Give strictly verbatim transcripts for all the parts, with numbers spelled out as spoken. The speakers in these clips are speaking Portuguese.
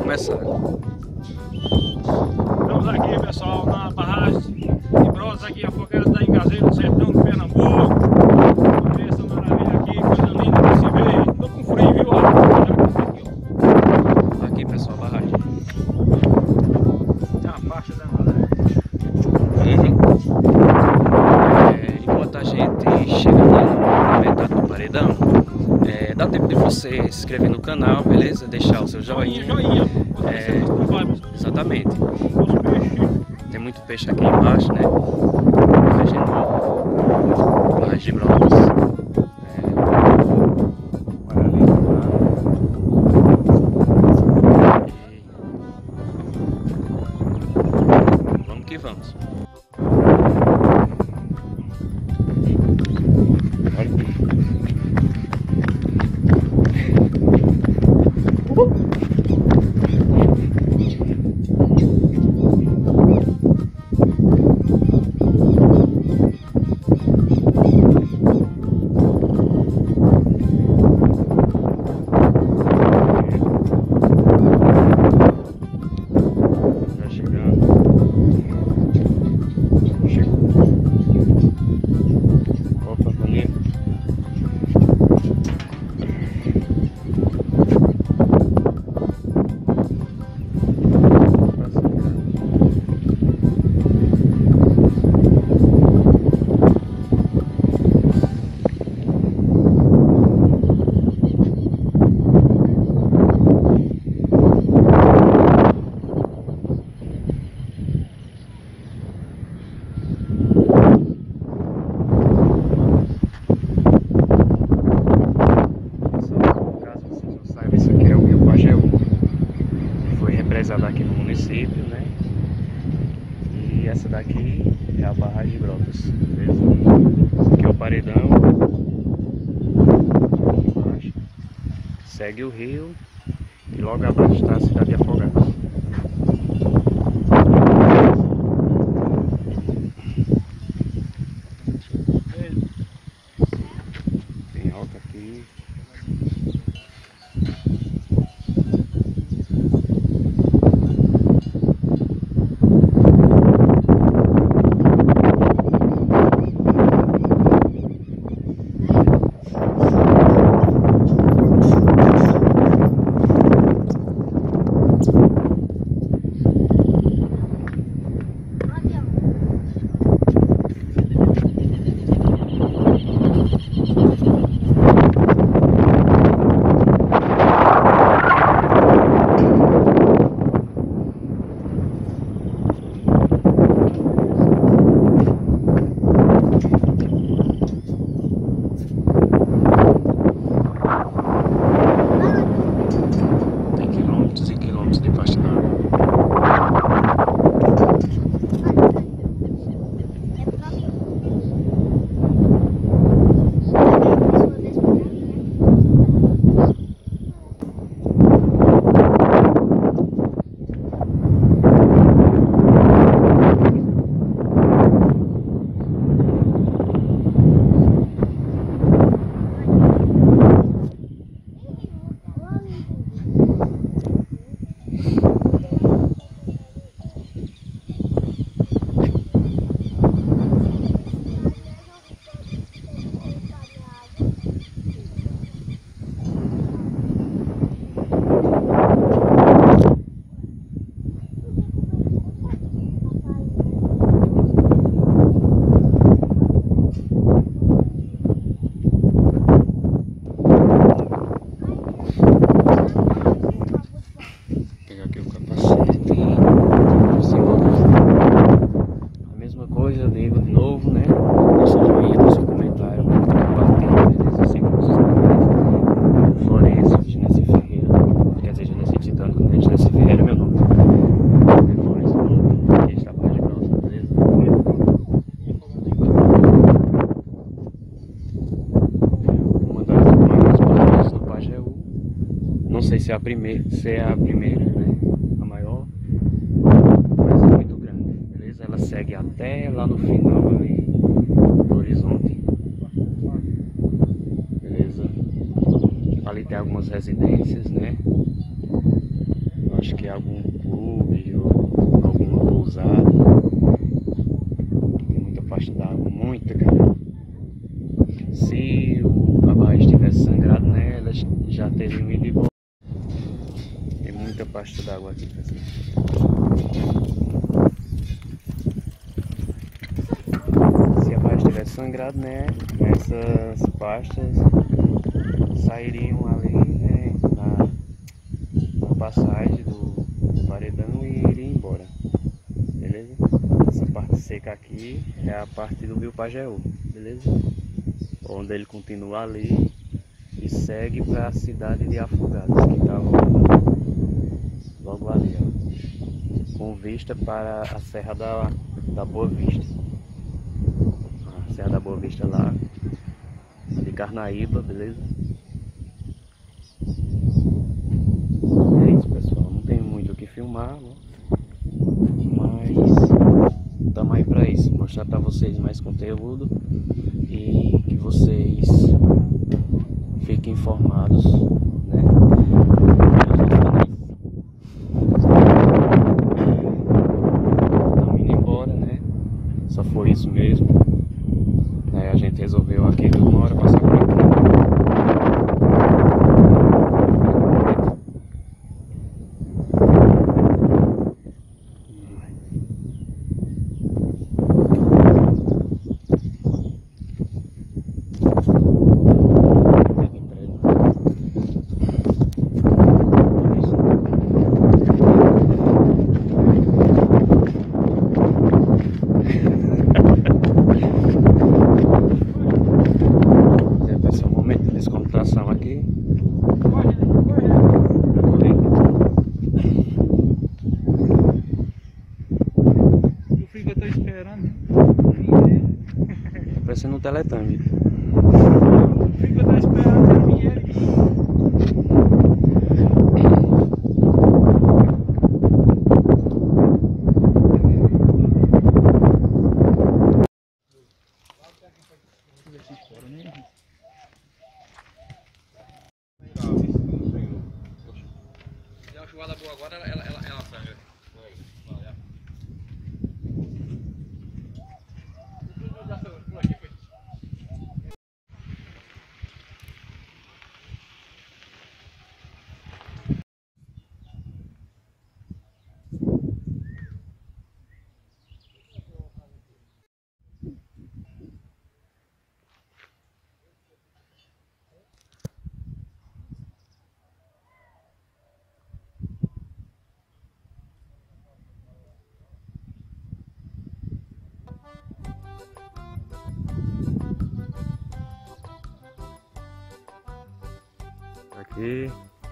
começar. Estamos aqui, pessoal, na Barragem de Brotas, aqui Afogados da Ingazeira, no sertão de Pernambuco. Olha essa maravilha aqui, coisa linda de se ver. Tô com frio, viu? Aqui, pessoal, a barragem. Tem uma faixa da barragem. Uhum. É, enquanto a gente chega na metade do paredão, é, dá tempo de você se inscrever no canal, beleza? Deixar o seu joinha. Joinha, É, exatamente. Os peixes. Tem muito peixe aqui embaixo, né? Barragem nova. Barragem de Brotas. É... Vamos que vamos. Aqui no município, né? E essa daqui é a Barragem de Brotas, beleza? Esse aqui é o paredão. Embaixo. Segue o rio e logo abaixo está a cidade de Afogados. Tem alta aqui. Eu digo de novo, né? Deixa o joinha, deixa o comentário, compartilha, beleza? Siga nossos canais. Florêncio, quer dizer, Genesi Titano, quando a gente Genesi Ferreira é meu nome. Florêncio, aqui está a Barragem de Brotas, beleza? Uma das maiores barragens do Pajeú. Não sei se é a primeira, se é a primeira, né? A maior, mas é muito grande, beleza? Ela segue até lá no final ali do horizonte, beleza? Ali tem algumas residências, né? acho que é algum clube ou alguma pousada. Tem muita pasta d'água, muita, cara. Se o, a barragem tivesse sangrado nela, já teriam ido embora. Tem muita pasta d'água aqui, pessoal. Se a barragem tivesse sangrado, né, essas pastas sairiam ali, né, na, na passagem do, do paredão e iriam embora. Beleza? Essa parte seca aqui é a parte do rio Pajeú, beleza? Onde ele continua ali e segue para a cidade de Afogados, que está logo, logo ali, ó, com vista para a Serra da, da Boa Vista. A Serra da Boa Vista lá de Carnaíba, beleza? É isso, pessoal. Não tem muito o que filmar, né? Mas estamos aí para isso, mostrar para vocês mais conteúdo e que vocês fiquem informados, né? Estamos indo embora, né? Só foi isso mesmo. Aí a gente resolveu aqui de uma hora passar por aqui. Parecendo um teletangue. Fica até esperando pra mim ele. Se der uma chuvada boa agora, ela, ela, ela sangra. Aqui,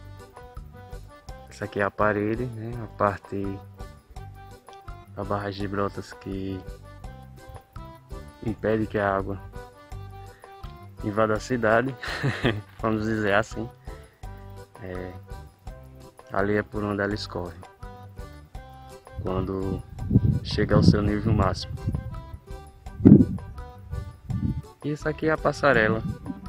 essa aqui é a parede, né? A parte da barragem de Brotas que impede que a água invada a cidade, vamos dizer assim. É, ali é por onde ela escorre quando chega ao seu nível máximo. Isso aqui é a passarela.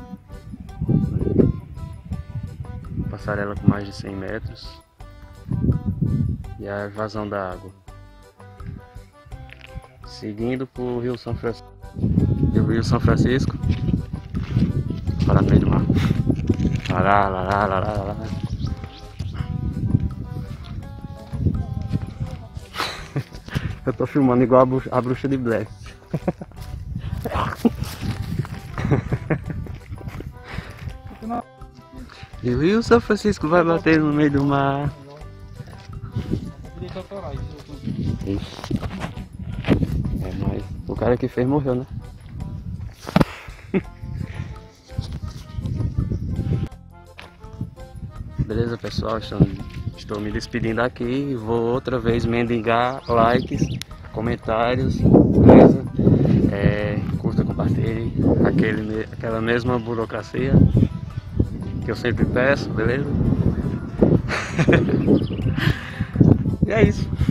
Passarela com mais de cem metros e a evasão da água seguindo para o Rio São Francisco e o Rio São Francisco para no meio do mar. Lá, lá, lá, lá, lá, lá. Eu tô filmando igual a bruxa, a bruxa de Blair. E o Rio São Francisco vai bater no meio do mar. Ixi. É, mas o cara que fez morreu, né? Beleza, pessoal? Estou, estou me despedindo aqui. Vou outra vez mendigar likes, comentários, beleza? É, curta, compartilhe, aquele, aquela mesma burocracia que eu sempre peço, beleza? E é isso.